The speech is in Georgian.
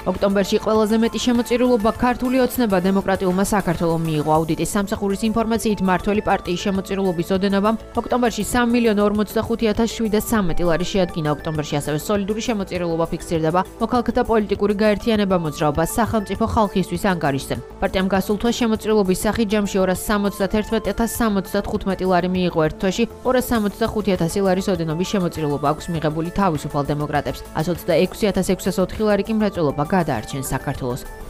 ოქტომბერში ყველაზე მეტი შემოწირულობა ქართული ოცნება დემოკრატიულმა საქართველომ მიიღო. აუდიტის სამსახურის ინფორმაციით მართველი პარტიის შემოწირულობის ოდენობამ ოქტომბერში 3.45.713 ლარი შეადგინა. ოქტომბერში ასევე სოლიდური შემოწირულობა ფიქსირდება მოქალაქეთა პოლიტიკური გაერთიანება მოძრაობა სახელმწიფო ხალხისთვის ანგარიშზე. პარტიამ გასულ თვეს შემოწირულობის სახით ჯამში 271.075 ლარი მიიღო. ერთ თვეში 265.000 ლარის ოდენობის შემოწირულობა აქვს მიღებული თავისუფალ დემოკრატებს. 126.604 ლარი კი მრეწველობა გადაარჩენს საქართველოს.